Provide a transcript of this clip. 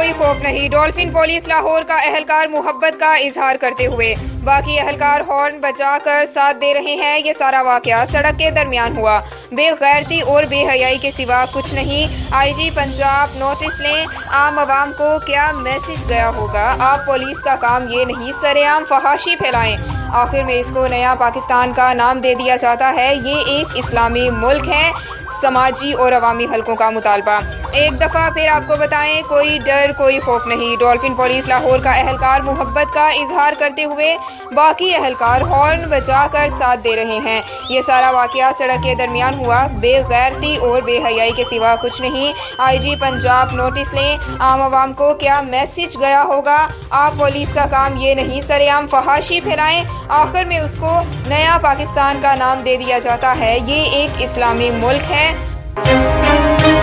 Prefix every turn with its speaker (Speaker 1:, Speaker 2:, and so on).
Speaker 1: कोई खौफ नहीं। डॉल्फिन पुलिस लाहौर का एहलकार मोहब्बत का इजहार करते हुए बाकी एहलकार हॉर्न बजाकर साथ दे रहे हैं। ये सारा वाकया सड़क के दरमियान हुआ। बेगैरती और बेहयाई के सिवा कुछ नहीं। आईजी पंजाब नोटिस लें, आम आवाम को क्या मैसेज गया होगा। आप पुलिस का काम ये नहीं सरेआम फहाशी फैलाएं। आखिर में इसको नया पाकिस्तान का नाम दे दिया जाता है। ये एक इस्लामी मुल्क है। समाजी और अवामी हलकों का मुतालबा। एक दफ़ा फिर आपको बताएं, कोई डर कोई खौफ नहीं। डॉल्फिन पुलिस लाहौर का एहलकार मोहब्बत का इजहार करते हुए बाकी एहलकार हॉर्न बजाकर साथ दे रहे हैं। ये सारा वाकया सड़क के दरमियान हुआ। बेगैरती और बेहयाई के सिवा कुछ नहीं। आईजी पंजाब नोटिस लें, आम आवाम को क्या मैसेज गया होगा। आप पुलिस का काम ये नहीं सरेआम फहाशी फैलाएं। आखिर में उसको नया पाकिस्तान का नाम दे दिया जाता है। ये एक इस्लामी मुल्क है।